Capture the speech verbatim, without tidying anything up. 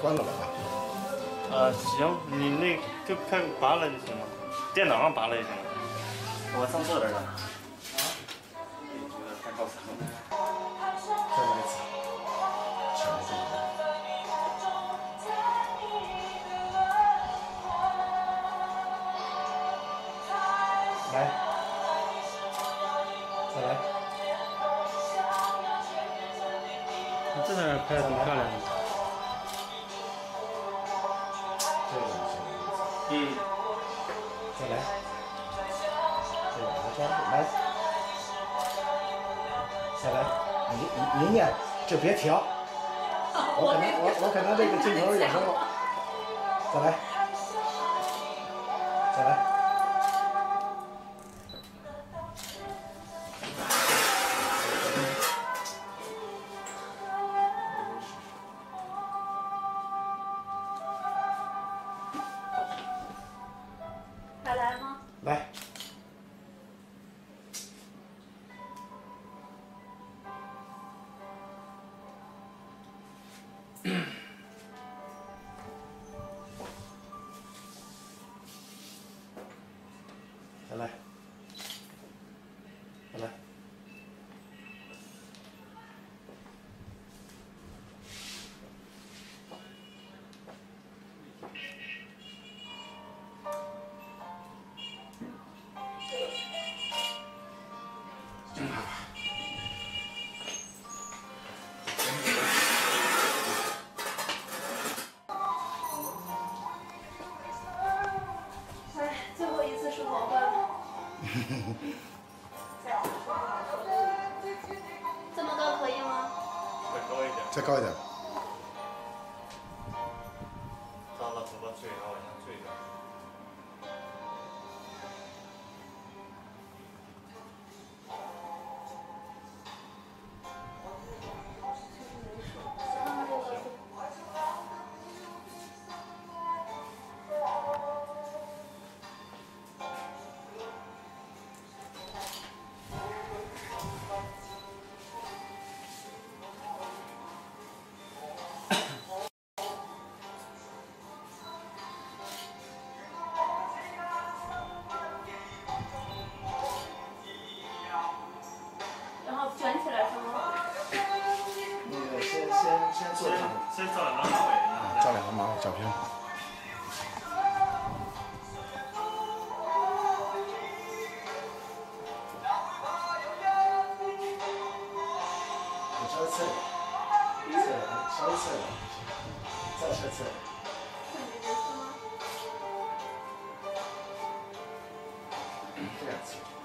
关了吧？ 呃，行，你那就开拔了就行了，电脑上拔了就行了。我上这边了。啊？有点太高层了。 再来一次，强势。来，再来。 你这边拍的挺漂亮的。 这个行。 嗯。 再来。对，往上抓，来。再来，你你你呀就别调。我可能我我可能这个镜头有时候。再来。再来。 还来吗？ 来。再来。再来。 哎，最后一次梳头发了。这么高可以吗？ 再高一点。 再高一点。 扎了头发最好往下坠一点。 然后卷起来是吗？ 那个先先先做先先照两张马尾。 照两个马尾照片。你稍微侧一点，侧一点，稍微侧一点，再侧侧一点。这样子。